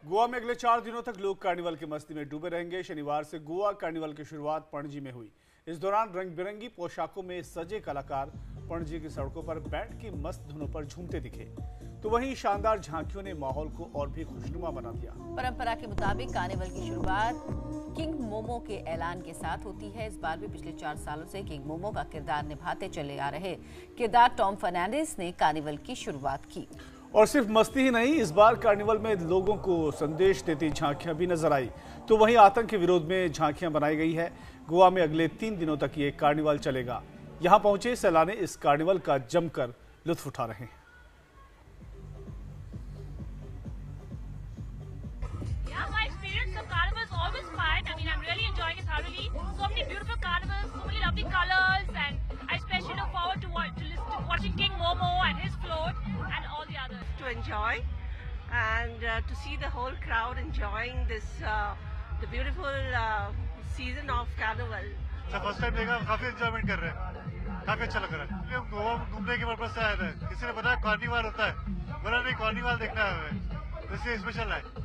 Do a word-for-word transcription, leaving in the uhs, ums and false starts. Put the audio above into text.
गोवा में अगले चार दिनों तक लोग कार्निवल की मस्ती में डूबे रहेंगे। शनिवार से गोवा कार्निवल की शुरुआत पणजी में हुई। इस दौरान रंग बिरंगी पोशाकों में सजे कलाकार पणजी की सड़कों पर बैंड की मस्त धुनों पर झूमते दिखे, तो वहीं शानदार झांकियों ने माहौल को और भी खुशनुमा बना दिया। परंपरा के मुताबिक कार्निवल की शुरुआत किंग मोमो के ऐलान के साथ होती है। इस बार भी पिछले चार सालों से किंग मोमो का किरदार निभाते चले आ रहे किरदार टॉम फर्नांडिस ने कार्निवल की शुरुआत की। और सिर्फ मस्ती ही नहीं, इस बार कार्निवल में लोगों को संदेश देती झांकियां भी नजर आई, तो वहीं आतंक के विरोध में झांकियां बनाई गई है। गोवा में अगले तीन दिनों तक ये कार्निवल चलेगा। यहां पहुंचे सैलानी इस कार्निवल का जमकर लुत्फ उठा रहे हैं। Watching King Momo and his float and all the others. To enjoy and uh, to see the whole crowd enjoying this uh, the beautiful uh, season of Carnival. So first time देखा, काफी enjoyment कर रहे हैं, काफी अच्छा लग रहा है। हम गोवा घूमने के पर्पस से आए थे, किसी ने बताया कार्निवल होता है, बोला नहीं कार्निवल देखना है हमें, तो इसलिए स्पेशल है।